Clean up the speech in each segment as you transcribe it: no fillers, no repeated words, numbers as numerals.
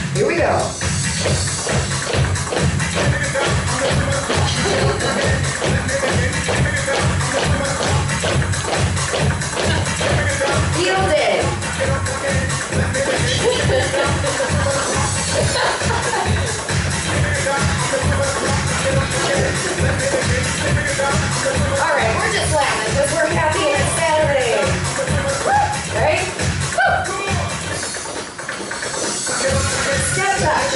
Here we go. Heel dig. All right, we're just laughing because we're happy and it's Saturday. Woo! Right? Woo! Step back.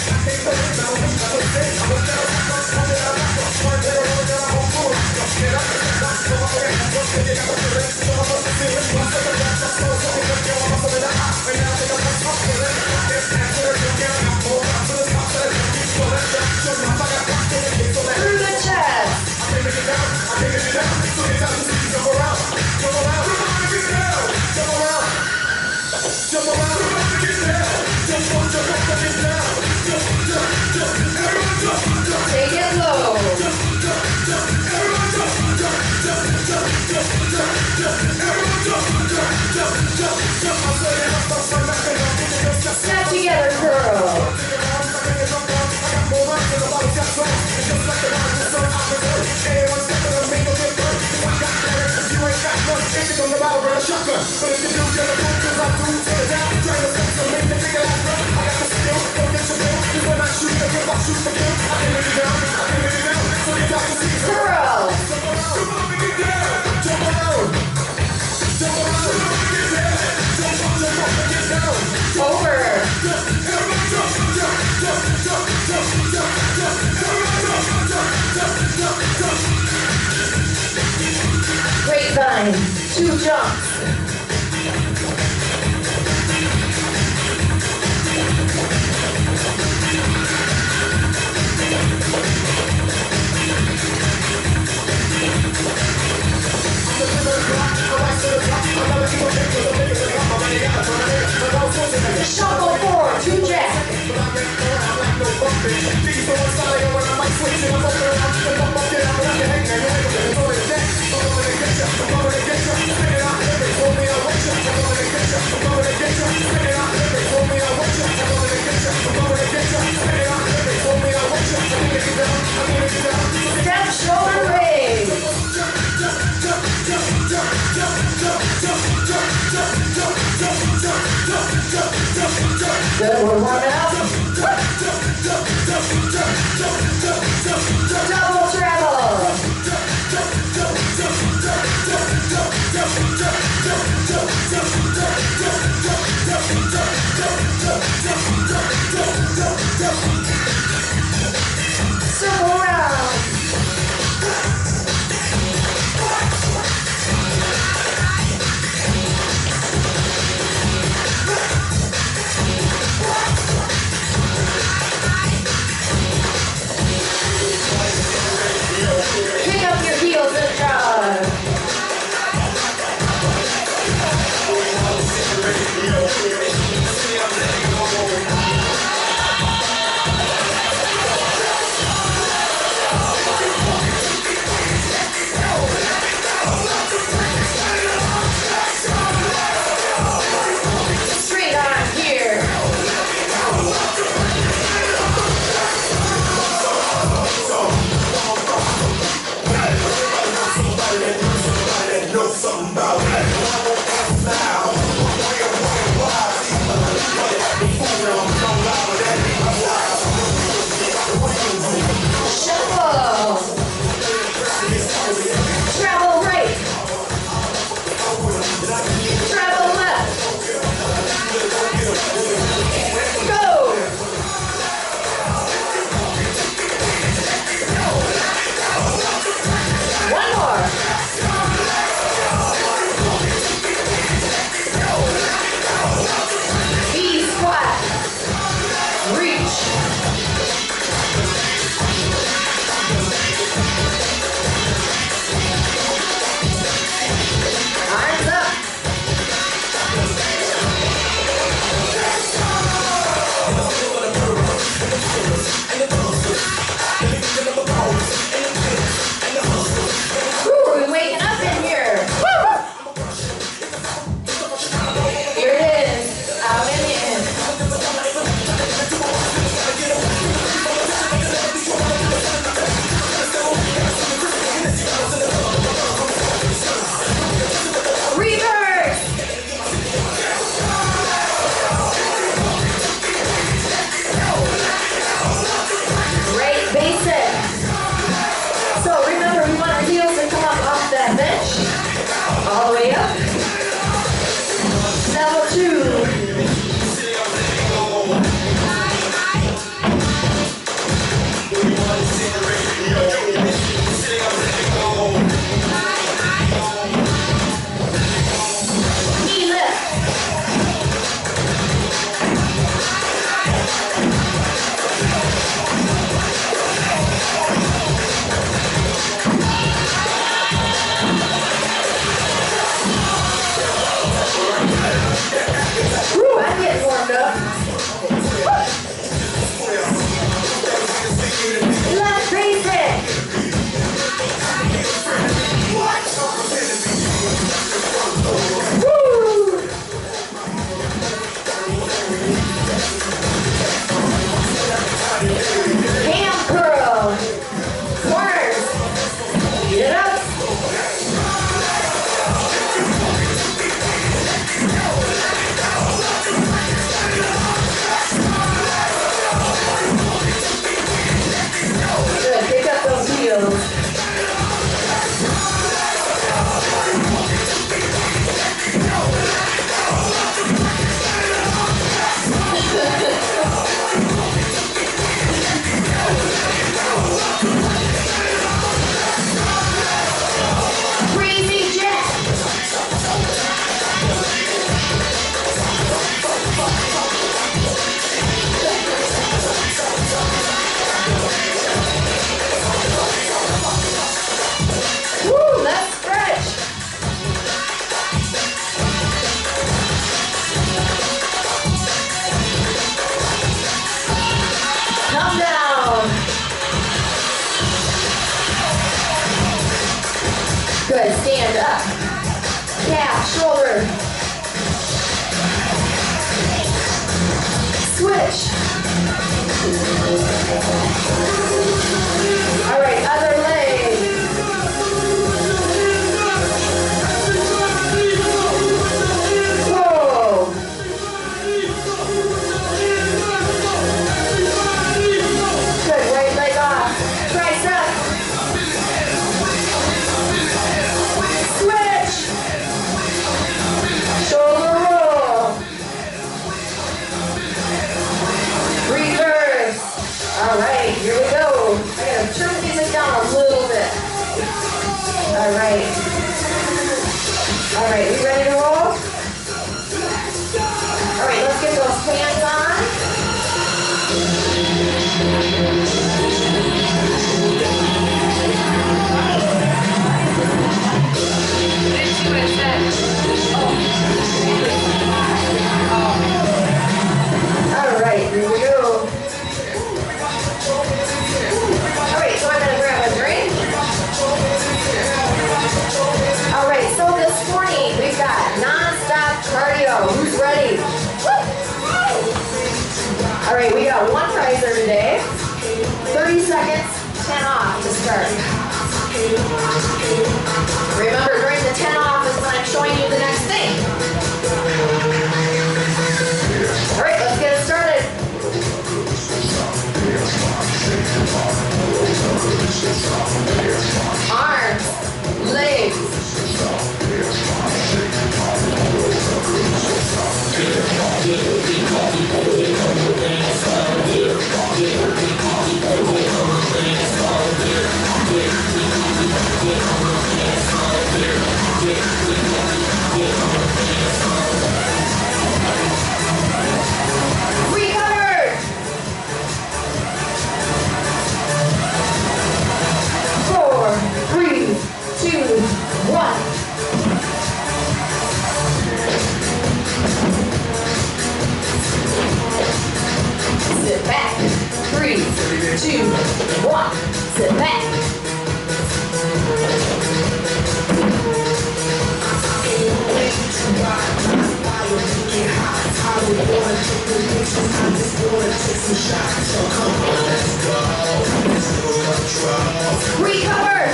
Through the chest. Take it low. Snap together, girl. Girl. Over. Grapevine. 2 jumps. Shuffle 4, 2 jack. Step shoulder raise. Good, we're warming up. Double travel. Circle around. Switch. All right, other leg. Whoa. Good, right leg off. Tricep. Switch. Shoulder roll. Reverse. All right, here we go. I gotta turn the music down a little bit. All right. All right, we ready to roll? All right, let's get those pants on. Didn't see what it said. All right, here we go. All right, so I'm gonna grab a drink. All right, so this morning we've got non-stop cardio. Who's ready? Woo! All right, we got one riser today. 30 seconds, 10 off to start. Remember, during the 10 off is when I'm showing you the next thing. All right, let's get it started. Arms, legs. Recover. 4, 3, 2, 1. Sit back. 3, 2, 1. Sit back. Recover.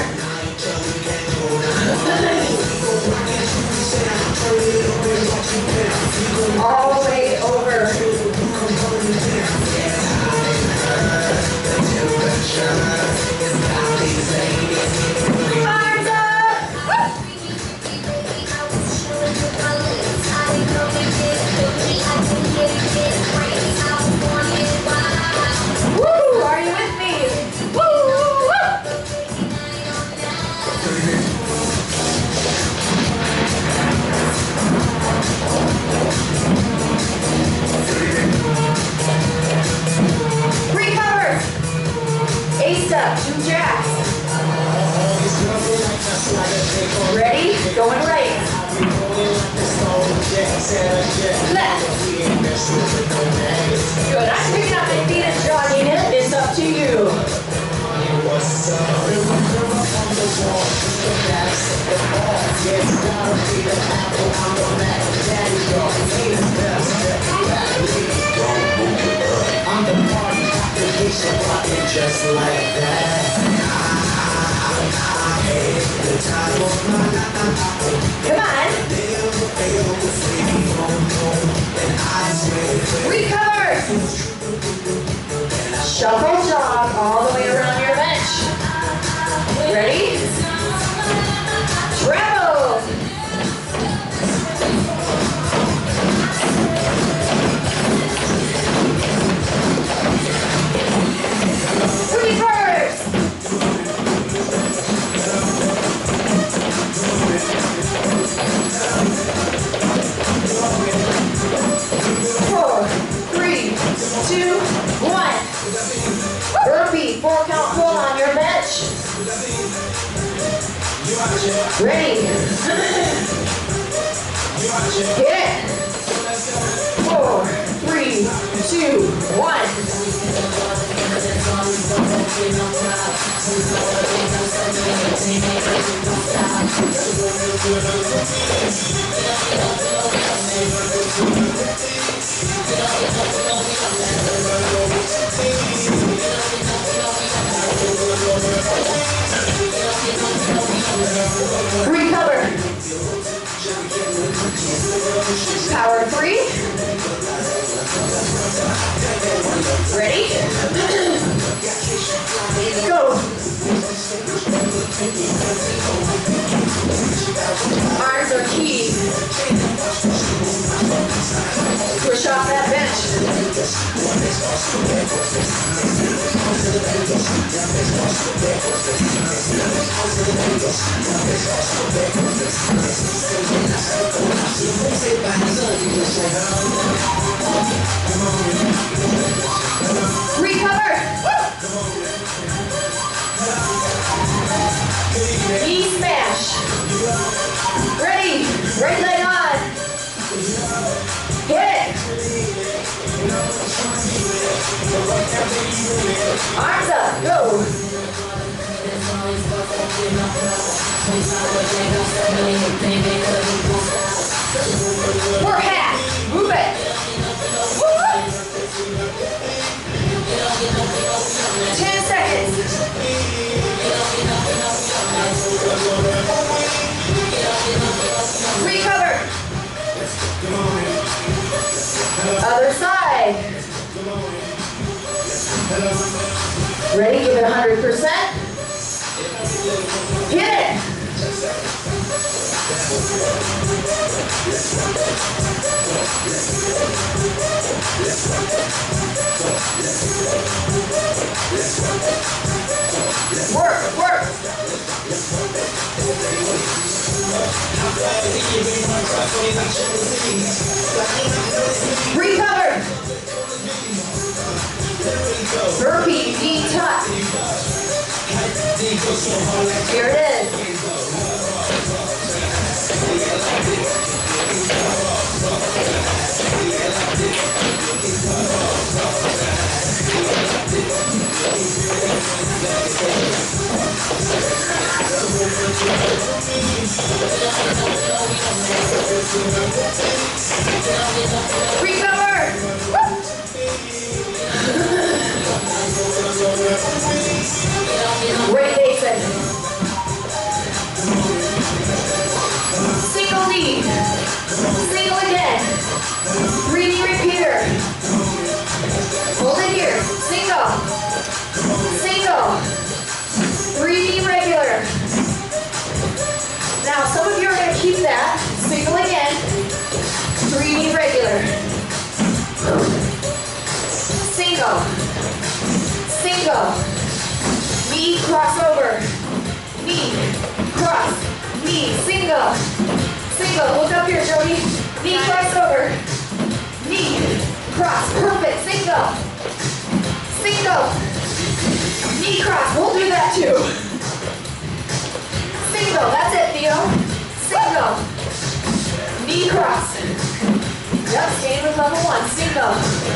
All the way over. Arms up. Woo! Are you with me? Woo! Woo! Recover. A-step, 2 jacks. Ready? Going right. Left. Good. I'm picking up my feet and jogging it. It's up to you. I'm the party application rocking just like that. Come on. Recover. Shuffle jog all the way around your bench. Ready? Travel. Reverse. 4, 3, 2, 1. Burpee, 4 count pull on your bench. Ready? Hit it. 4, 3, 2, 1. Recover. Power 3. Ready? Go. Arms are key. Push off that bench. Recover. Knee smash. Ready. Right leg on. Hit it. Arms up. Go. We're half. Move it. Woo. 10 seconds. Recover. Other side. Ready? Give it 100%. Hit it. Work, work. Recover. Burpee, knee tuck. Here it is. Recover. Great basic. Single knee. Single again. 3D repeater. Hold it here. Single. Single. 3D regular. Now some of you are going to keep that. Single again. 3D regular. Single. Single. Knee crossover. Knee. Cross. Knee. Single. Single. Look up here, Jody. Knee crossover. Knee. Cross. Perfect. Single. Single. Knee cross. We'll do that too. Single. That's it, Theo. Single. Knee cross. Yep, staying with level 1. Single.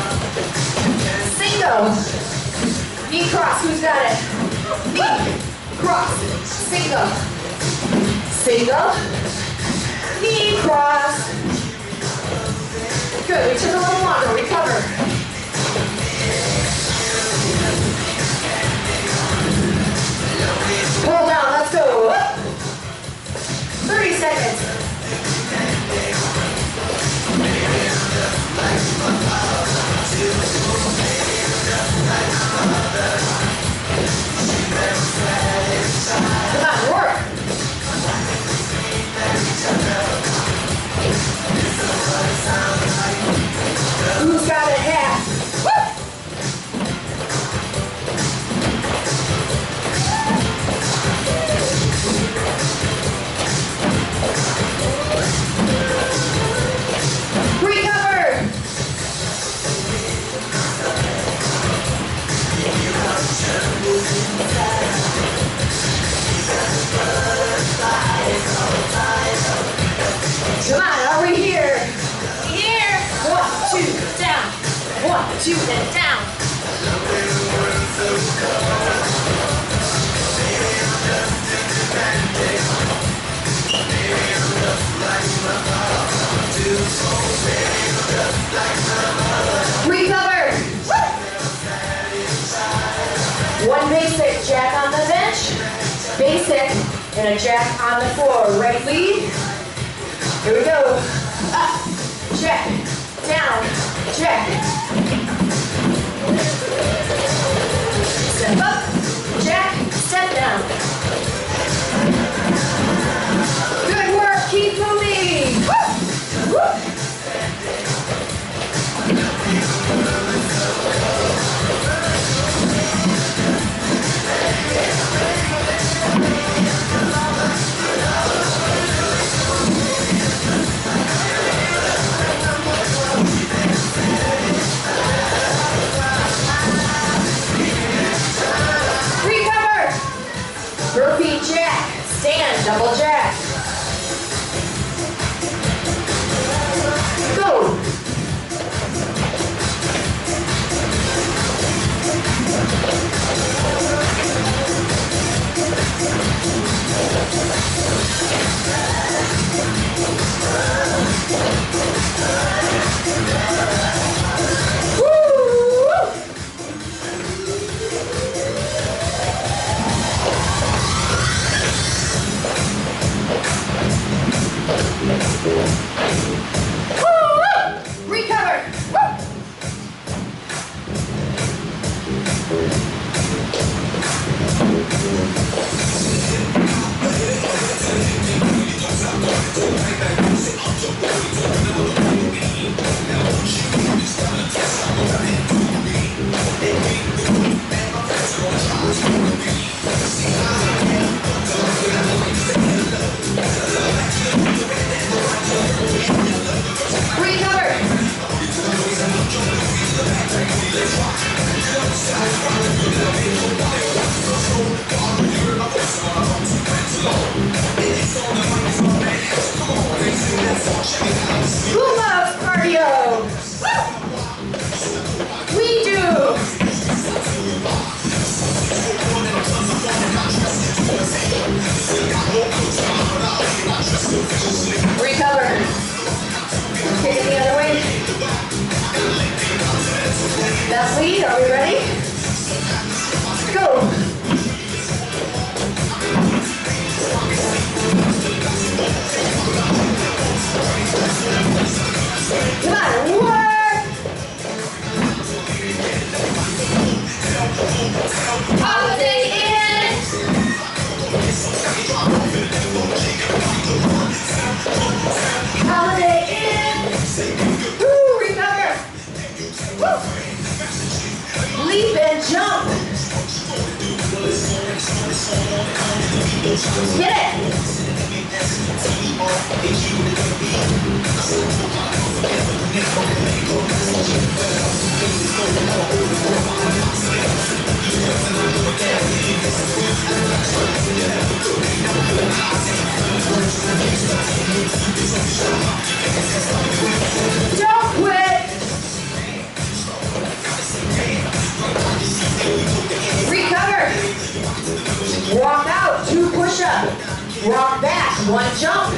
Single. Knee cross. Who's got it? Knee. Cross. Single. Single. Knee cross. Good. We took a little longer. Recover. Pull down. Let's go. 30 seconds. Come on, work. Who's got it? Half. Woo! Recover. Come on, are we here? Here. 1, 2, down. 1, 2, and down. Recover. One basic, jack on the bench. Basic. And a jack on the floor. Right lead. Here we go. Up, jack, down, jack. Step up, jack, step down. Good work, keep moving. Woo! Woo! Burpee jack, stand, double jack. Go. Recover. Who loves cardio? We do. Recover. Kick it the other way. Left lead, are we ready? Go. Come on, work! Holiday Inn! Holiday Inn! Woo, recover! Woo! Leap and jump! Get it! Don't quit! Recover! Walk out, 2 push-up. Walk back, 1 jump.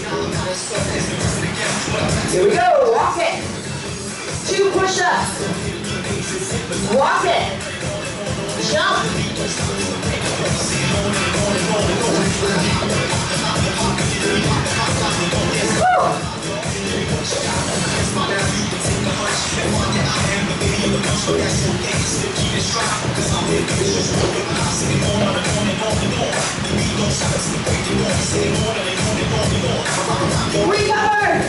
Here we go, walk it. 2 push-ups. Walk it. Jump. Woo! Recover!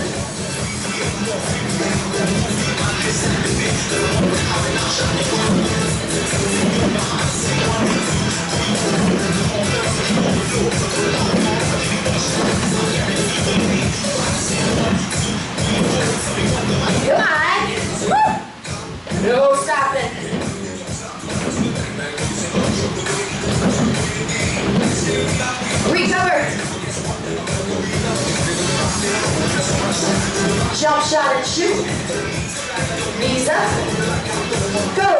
Come on! Woo! No stopping. Recover. Jump shot and shoot. Knees up. Go.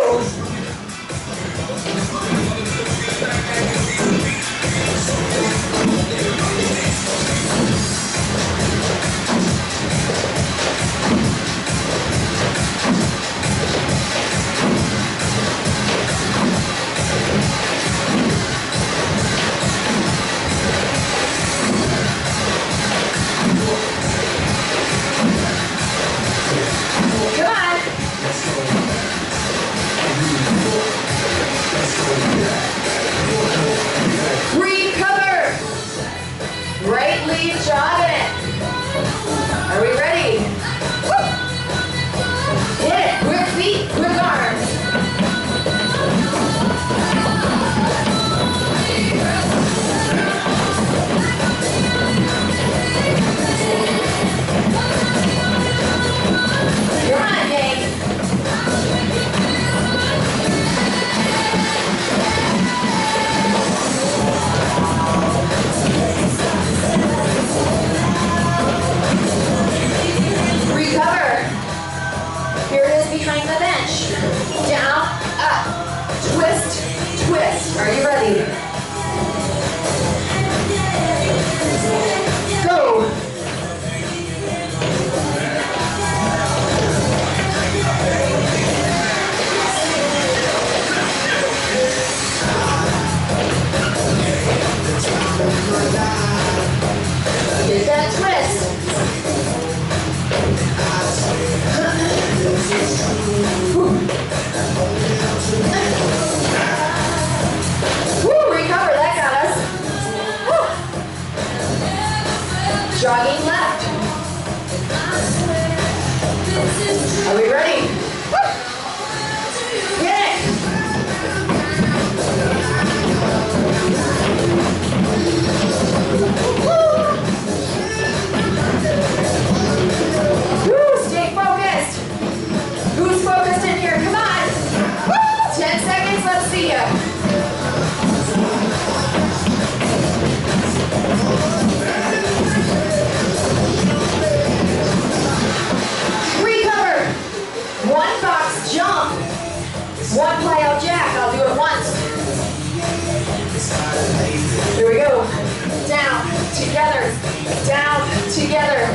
together, down, together.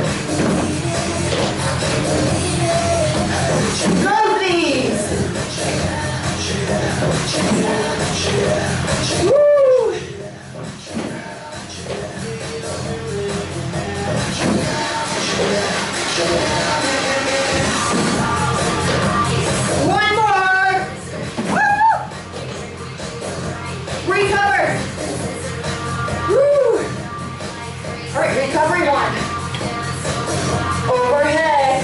Love these. Woo. One more. Woo. Recover. Woo. All right, recovery one. Overhead.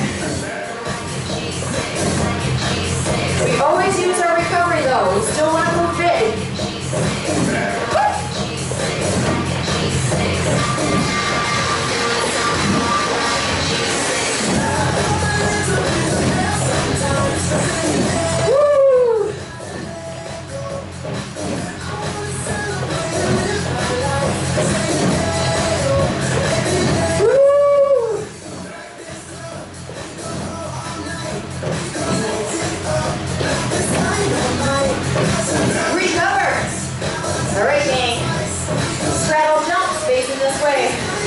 We always use our recovery though. We still want to move big. Recover. All right, gang. Straddle jumps facing this way.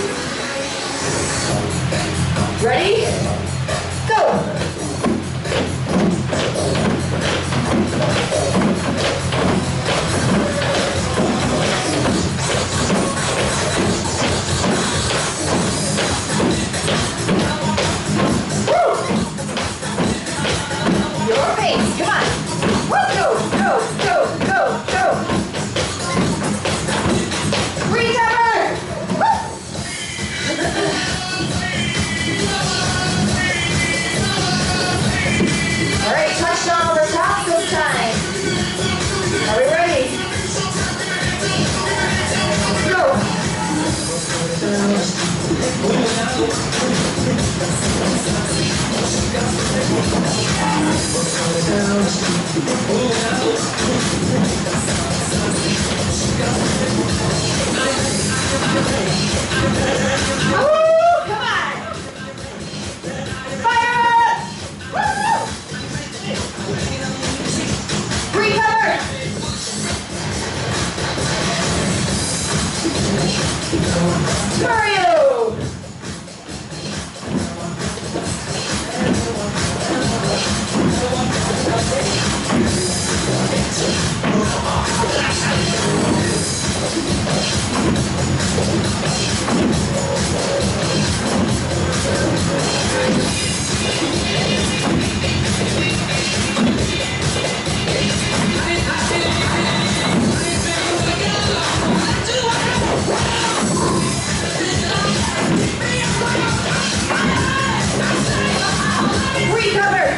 Ready? Go. Woo. Your pace. Come on. Woo. Go, go, go, go, go. Recover. Woo. All right, touchdown over top this time. Are we ready? Go. Oh, come on. Fire up. Woo. Recover. Mario. Recover.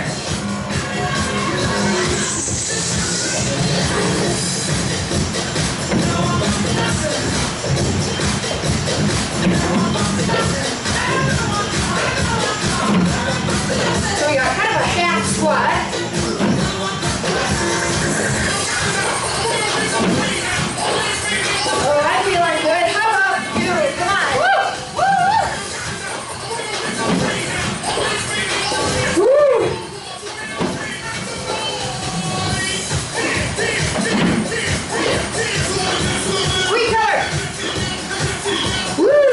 So we got kind of a half squat. Oh, I'm feeling good. How about you? Come on. Woo! Woo! Recover. Woo!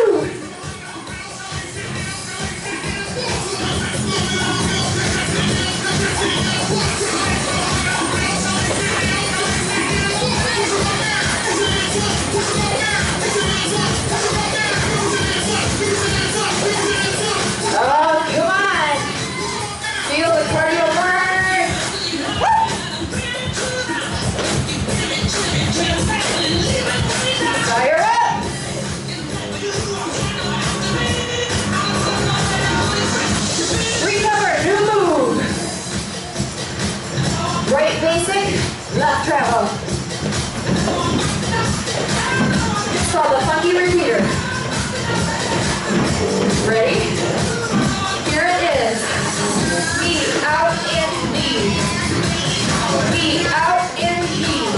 Oh, come on. Feel the cardio burn. Woo! Fire up. Recover. New move. Right basic, left travel. It's called the funky repeater. Ready? Here it is. Knee out and knee. Knee out and knee.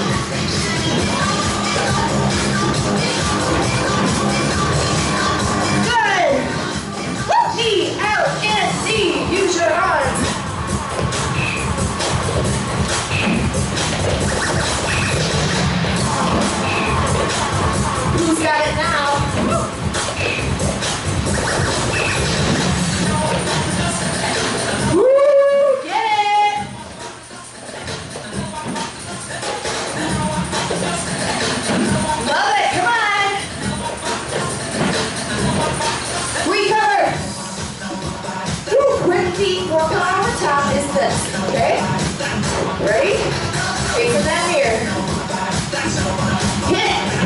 Good. Knee out and knee. Use your arms. Who's got it now? feet before coming on the top is this, okay? Ready? Facing that mirror. Hit it.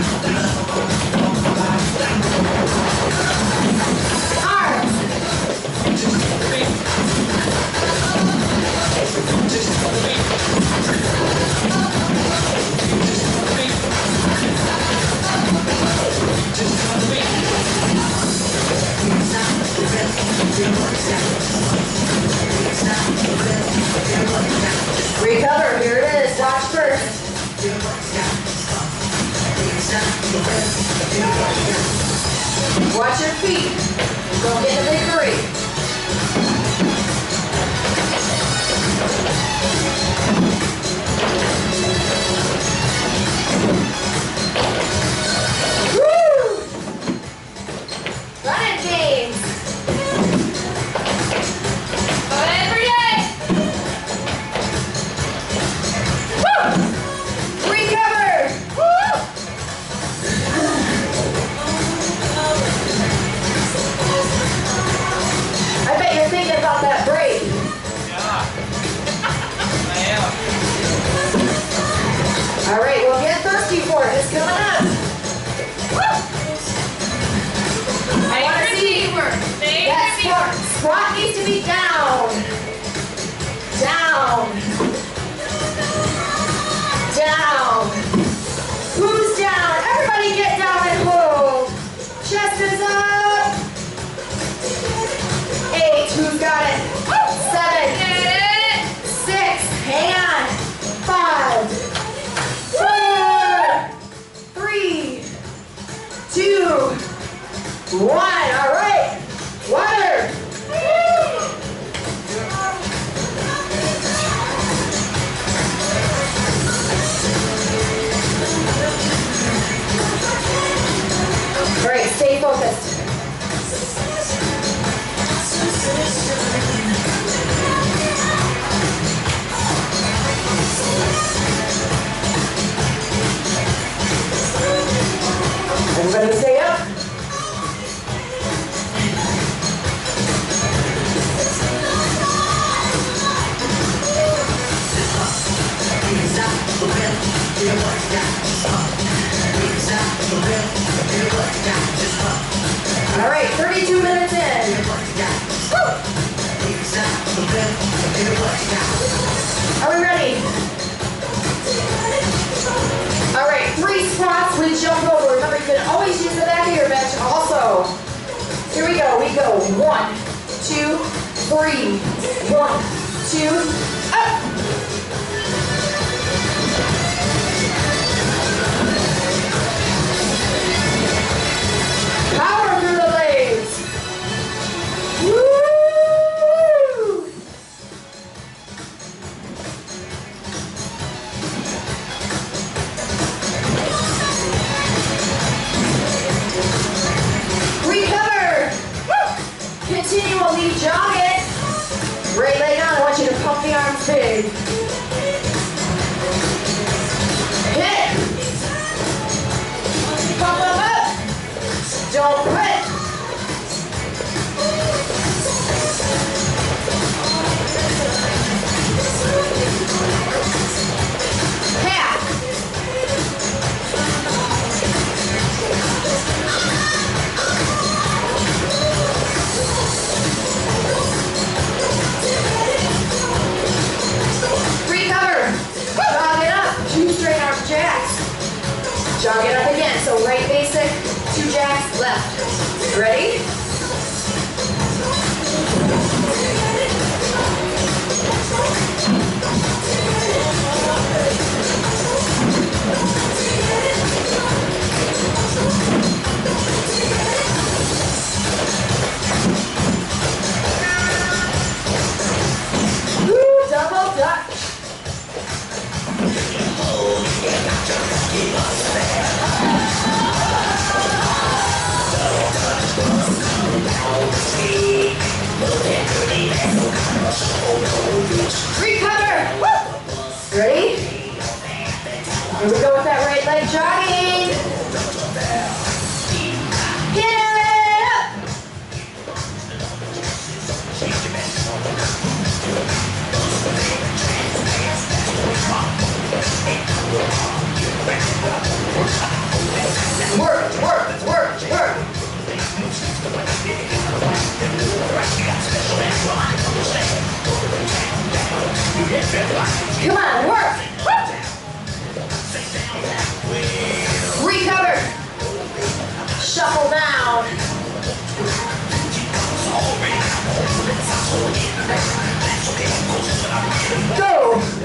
Arms. Recover, here it is, watch first. Watch your feet, don't get a big break. Woo! Run it, James. Every day. Woo! Recover. Woo! I bet you're thinking about that break. Yeah. I am. All right, well, get thirsty for it. It's coming up. Woo! I want to see that squat needs to be down. Down. Down. Who's down? Everybody get down and hold. Chest is up. 8. Who's got it? 7. 6. Hang on. 5. 4. 3. 2. 1. All right. Water. All right, stay focused. Everybody stay up. All right, 32 minutes in. Woo! Are we ready? All right, 3 squats with jump over. Remember, you can always use the back of your bench also. Here we go. We go 1, 2, 3. 1, 2, up. Power through the legs. Woo! Recover. Woo! Continually jog it. Right leg on. I want you to pump the arms big. Hit. Pump them up. Don't quit. Half. Recover. Jog it up. 2 straight arm jacks. Jog it up again. So right basic, 2 jacks, left. Ready? Woo, double dutch. Recover. Woo. Ready? Here we go with that right leg jogging. Get up. Work, work, work, work. Come on, work. Recover. Shuffle down. Go.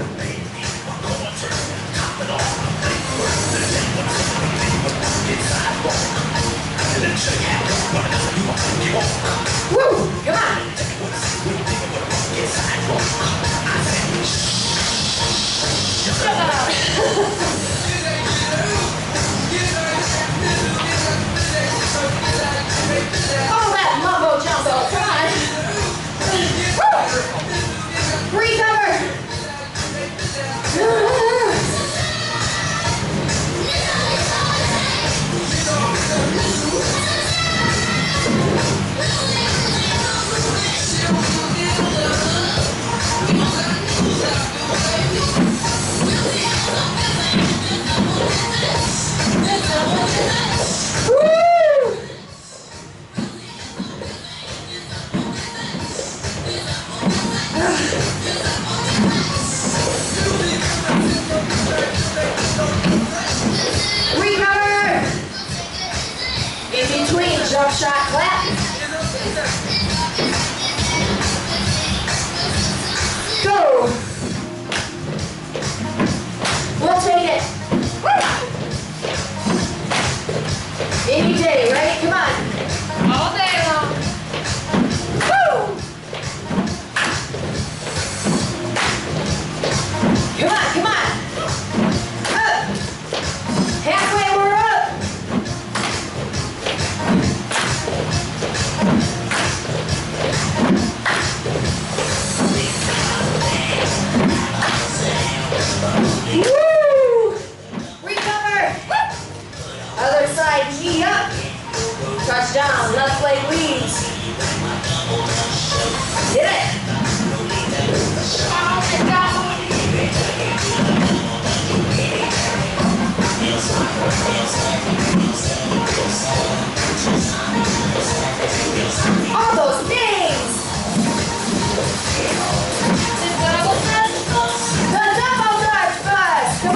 Woo! Come on! All that mumbo jumbo, come on! Woo! Recover! Recover! In between, jump shot, clap. Go! We'll take it. Any day, right? Come on. All day long. Woo! Come on, come on. Up. Halfway, we're up. Woo! Recover. Other side, knee up. Touchdown, left leg leads. Hit it. Oh my God. All those things. The double dutch bus.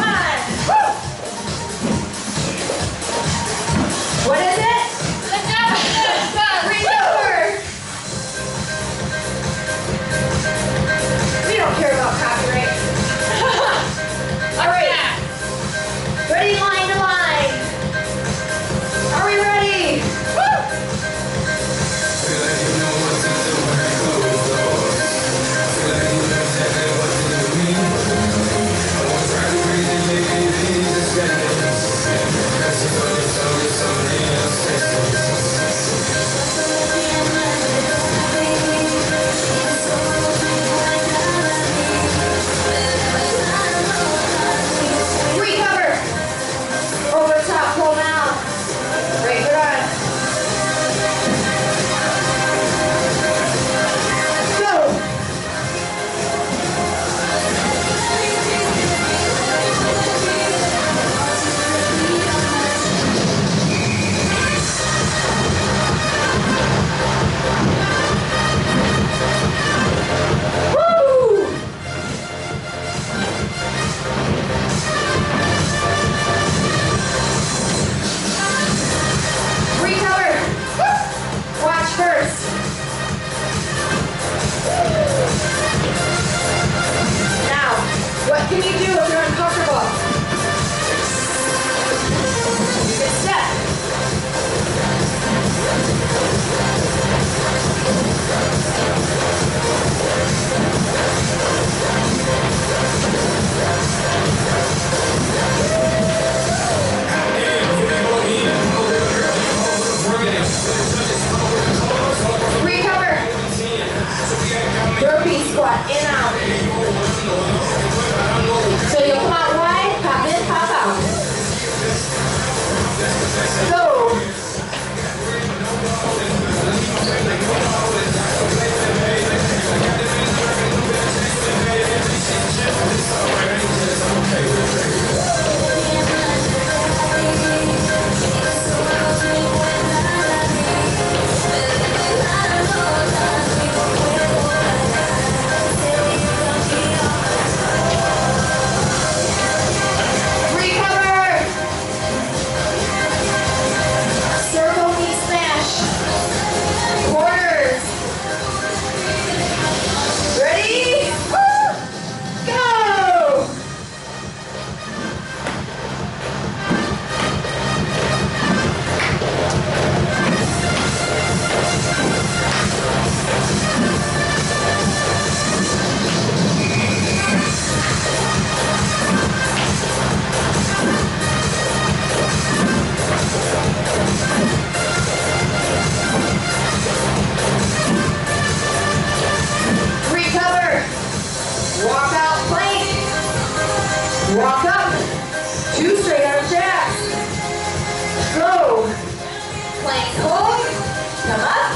Walk up. 2 straight arm jacks. Go. Plank hold. Come up.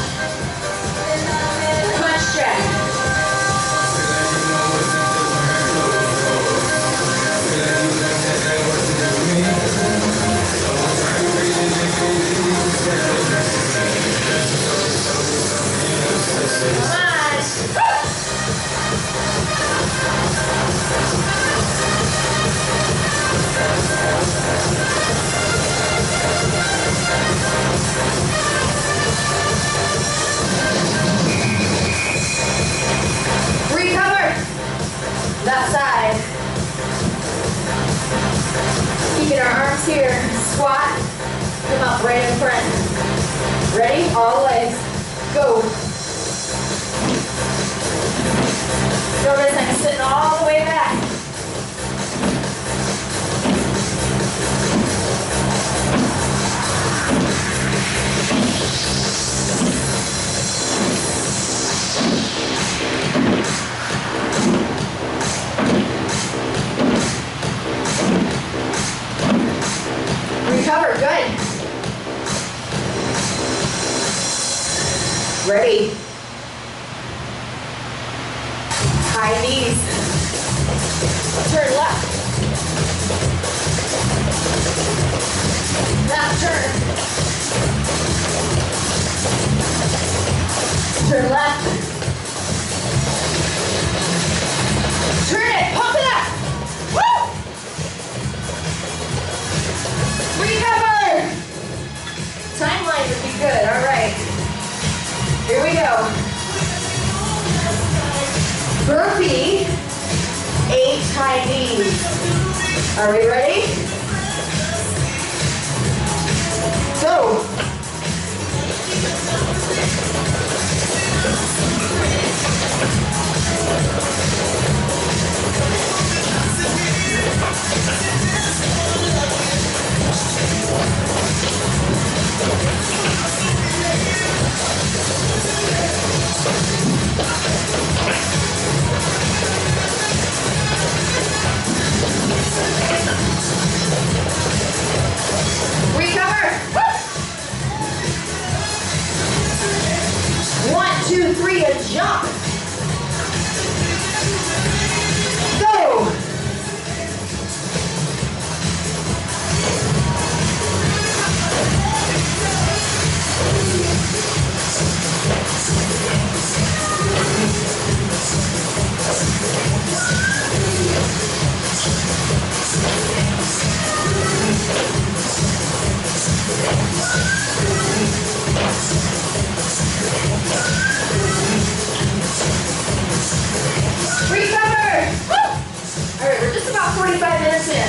Punch jack. Come on. Recover. Left side. Keeping our arms here. Squat. Come up right in front. Ready? All legs. Go. Notice I'm sitting all the way back. Recover, good. Ready. High knees. Turn left. Left turn. Turn left. Turn it. Pump it up. Woo! Recover. Timeline would be good. All right. Here we go. Burpee, 8 high knees. Are we ready? Go. Recover. Woo! 1, 2, 3, and jump. Go. Recover! Woo! All right, we're just about 45 minutes in.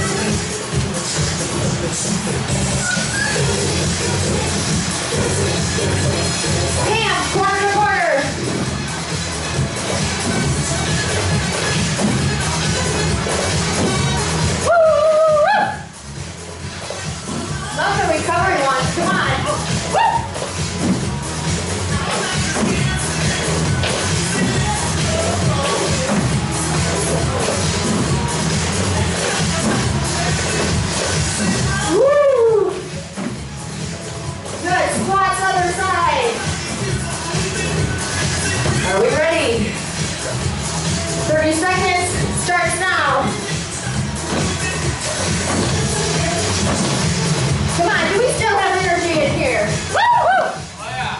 Hands corner to corner. Woo! Love the recovery ones. Come on. Woo! Woo! Good. Squats other side. Are we ready? 30 seconds. Starts now. Come on. Do we still have energy in here? Woo! Woo! Oh yeah.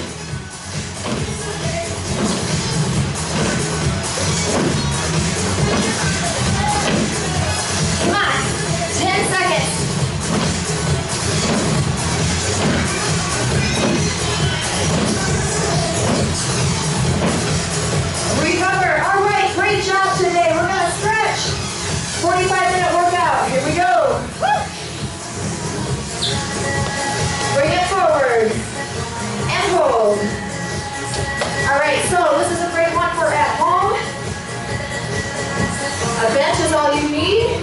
Come on. 10 seconds. Recover. All right, great job today. We're going to stretch. 45-minute workout. Here we go. Woo! Bring it forward. And hold. All right, so this is a great one for at home. A bench is all you need.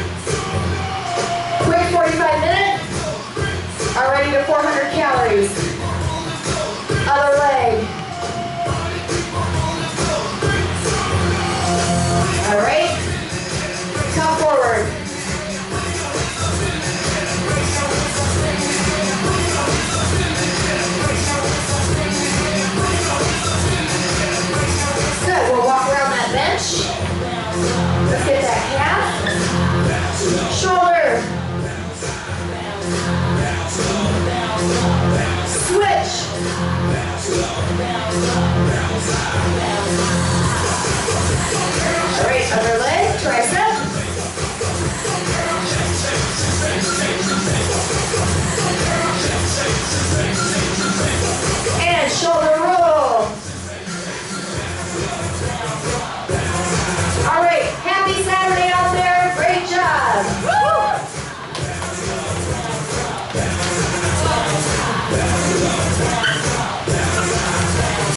Quick 45 minutes. Already to 400 calories.